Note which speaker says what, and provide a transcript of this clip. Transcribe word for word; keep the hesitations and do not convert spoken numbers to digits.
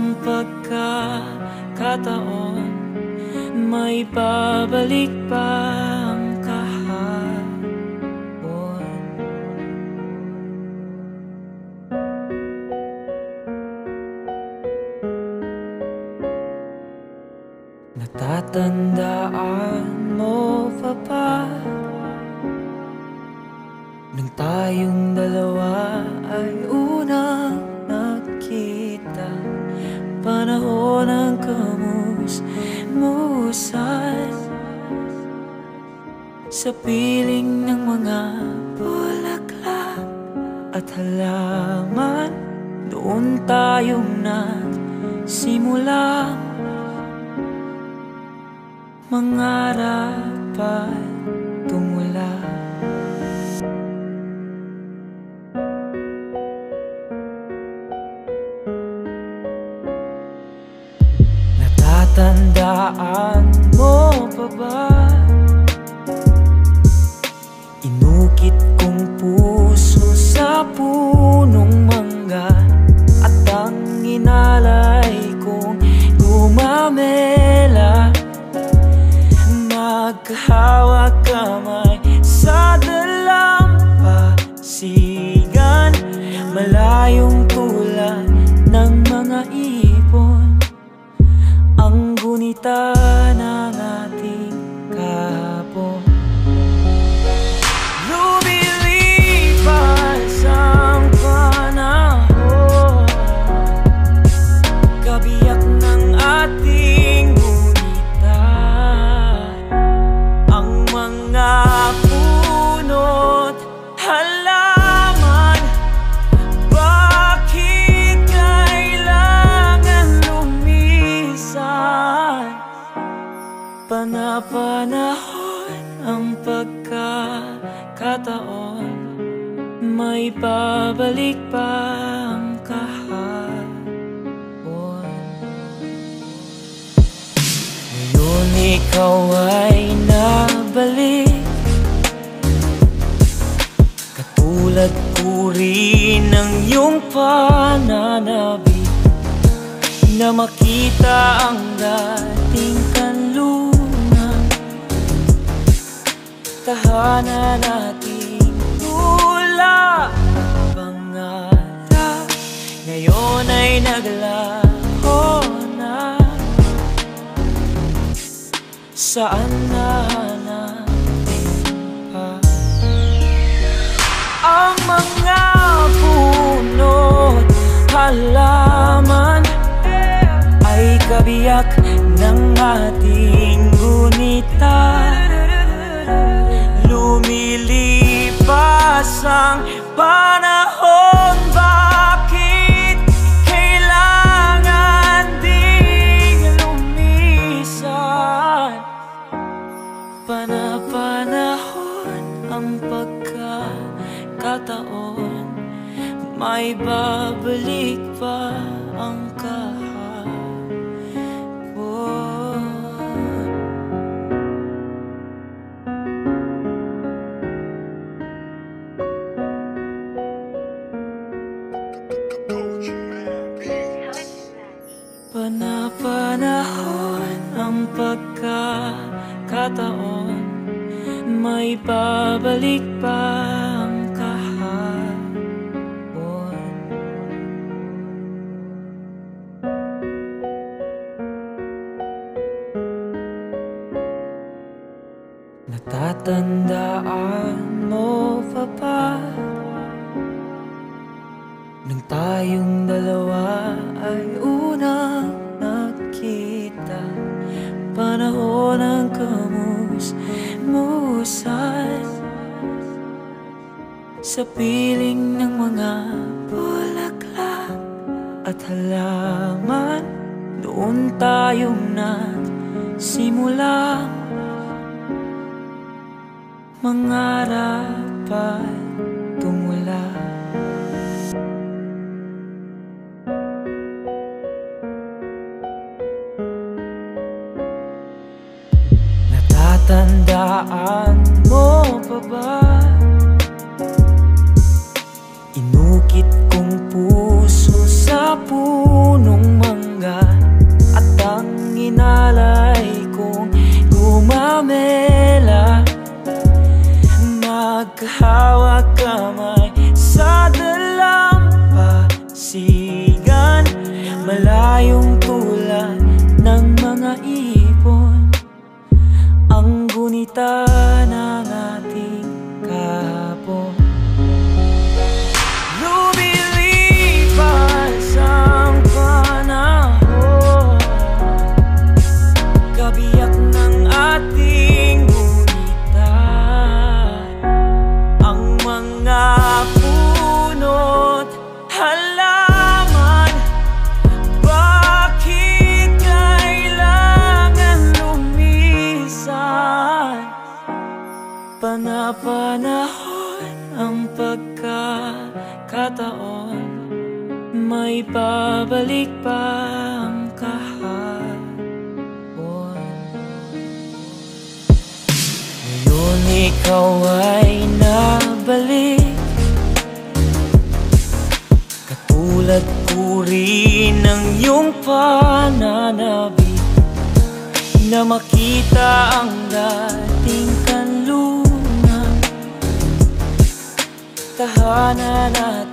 Speaker 1: ang pagkakataon, may babalik pa ang kahapon. Natatandaan mo pa ba nang tayong dalawa ay unang nakita? Panahon ng kamus-musan sa piling ng mga bulaklak at halaman. Doon tayong nagsimula mangarap at tumula. Natatandaan mo pa ba? Inukit kong puso sa punong mangga at ang inalay kong gumamela. Magkahawak kamay sa dalampasigan, malayong tulad ng mga ibon, ang gunita ng ating kahapon. Lumilipas ang panahon, kabiyak ng ating gunita, ang mga puno't halaman. Bakit kailangan lumisan? Panapanahon ang pagkakataon, may babalik pa ang kahapon. Ngayon ikaw ay nabalik, katulad ko rin ng iyong pananabik, na makita ang dating kanlungan, tahanan nating tula pangarap. Ngayon ay naglaho na, saan na natin pa ang mga puno't halaman ay kabiyak ng ating gunita. Lumilipas ang panahon, bakit kailangan ding lumisan? Panapanahon ang pagkakataon, may babalik pa ang kahapon. Panapanahon ang pagkakataon, may babalik pa ang kahapon. Natatandaan mo pa ba nang tayong dalawa ay unang nakita? Panahon ng kamus-musan sa piling ng mga bulaklak at halaman. Doon tayong nagsimula mangarap at tumula. Natatandaan mo pa ba? Inukit kong puso sa punong mangga mata ng ating kahapon. Lumilipas ang panahon, kabiyak ng ating guhitan. Ang mga puno't halaman, bakit kailangan lumisan? Panapanahon ang pagkakataon, may babalik pa ang kahapon. Ngayon ikaw ay nabalik, katulad ko rin ng iyong pananabik, na makita ang dating kanlungan, tahanan at